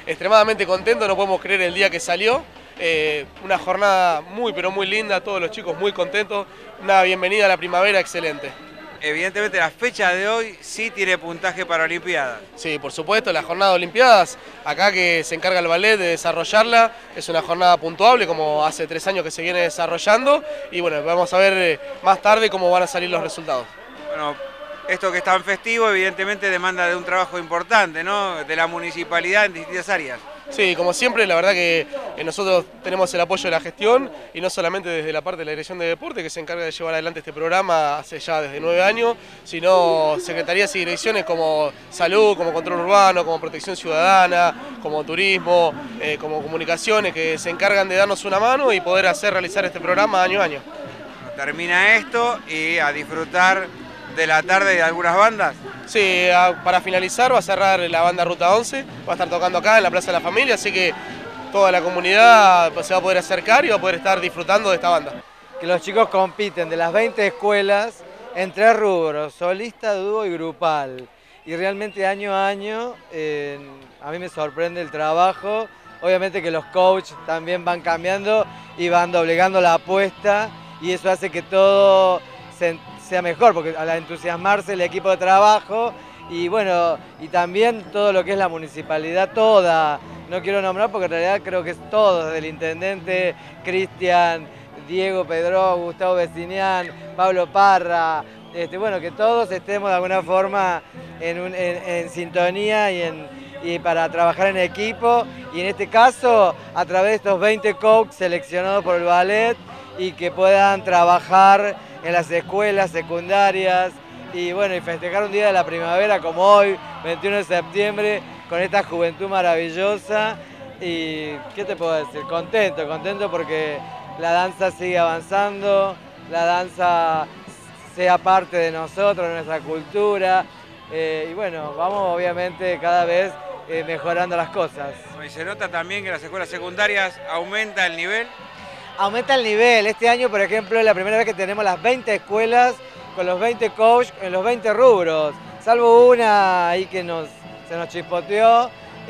extremadamente contentos, no podemos creer el día que salió. Una jornada muy pero muy linda, todos los chicos muy contentos, una bienvenida a la primavera excelente. Evidentemente la fecha de hoy sí tiene puntaje para Olimpiadas. Sí, por supuesto, la jornada de Olimpiadas, acá que se encarga el ballet de desarrollarla, es una jornada puntuable como hace 3 años que se viene desarrollando y bueno, vamos a ver más tarde cómo van a salir los resultados. Bueno, esto que es tan festivo evidentemente demanda de un trabajo importante, ¿no? De la municipalidad en distintas áreas. Sí, como siempre, la verdad que nosotros tenemos el apoyo de la gestión y no solamente desde la parte de la Dirección de Deporte que se encarga de llevar adelante este programa hace ya desde 9 años, sino secretarías y direcciones como Salud, como Control Urbano, como Protección Ciudadana, como Turismo, como Comunicaciones, que se encargan de darnos una mano y poder realizar este programa año a año. Termina esto y a disfrutar de la tarde de algunas bandas. Sí, para finalizar va a cerrar la banda Ruta 11, va a estar tocando acá en la Plaza de la Familia, así que toda la comunidad se va a poder acercar y va a poder estar disfrutando de esta banda. Que los chicos compiten de las 20 escuelas en 3 rubros, solista, dúo y grupal. Y realmente año a año a mí me sorprende el trabajo. Obviamente que los coaches también van cambiando y van doblegando la apuesta y eso hace que todo sea mejor, porque al entusiasmarse el equipo de trabajo y bueno, y también todo lo que es la municipalidad toda, no quiero nombrar porque en realidad creo que es todo, desde el intendente, Cristian, Diego Pedro, Gustavo Vecinian, Pablo Parra, bueno, que todos estemos de alguna forma en sintonía y para trabajar en equipo y en este caso a través de estos 20 coaches seleccionados por el ballet y que puedan trabajar en las escuelas secundarias y bueno, y festejar un día de la primavera como hoy, 21 de septiembre, con esta juventud maravillosa y ¿qué te puedo decir? Contento porque la danza sigue avanzando, la danza sea parte de nosotros, de nuestra cultura y bueno, vamos obviamente cada vez mejorando las cosas. Y se nota también que en las escuelas secundarias aumenta el nivel. Aumenta el nivel. Este año, por ejemplo, es la primera vez que tenemos las 20 escuelas con los 20 coaches en los 20 rubros. Salvo una ahí que se nos chispoteó.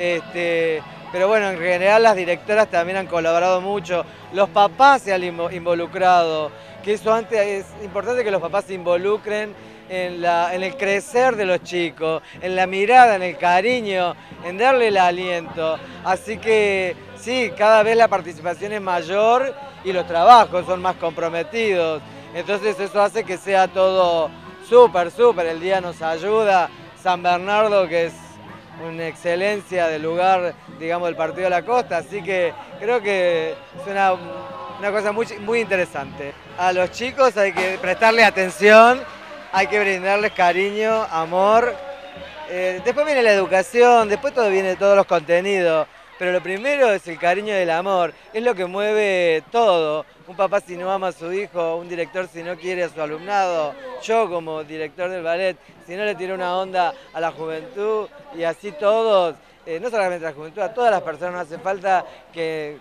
Pero bueno, en general las directoras también han colaborado mucho. Los papás se han involucrado. Que eso antes es importante que los papás se involucren en el crecer de los chicos, en la mirada, en el cariño, en darle el aliento. Así que sí, cada vez la participación es mayor y los trabajos son más comprometidos. Entonces eso hace que sea todo súper. El día nos ayuda. San Bernardo, que es una excelencia del lugar, digamos, del Partido de la Costa. Así que creo que es una cosa muy interesante. A los chicos hay que prestarle atención, hay que brindarles cariño, amor. Después viene la educación, después viene todos los contenidos. Pero lo primero es el cariño y el amor, es lo que mueve todo. Un papá si no ama a su hijo, un director si no quiere a su alumnado, yo como director del ballet, si no le tiro una onda a la juventud y así todos, no solamente a la juventud, a todas las personas hace falta que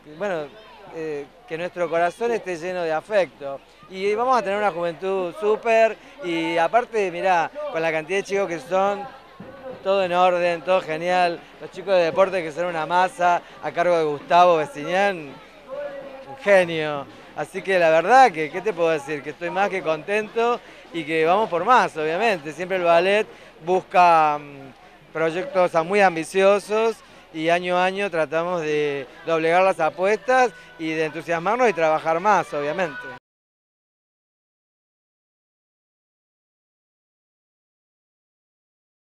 nuestro corazón esté lleno de afecto. Y vamos a tener una juventud súper y aparte, mirá, con la cantidad de chicos que son, todo en orden, todo genial. Los chicos de deporte que son una masa, a cargo de Gustavo Vecinian, un genio. Así que la verdad que, ¿qué te puedo decir? Que estoy más que contento y que vamos por más, obviamente. Siempre el ballet busca proyectos muy ambiciosos y año a año tratamos de doblegar las apuestas y de entusiasmarnos y trabajar más, obviamente.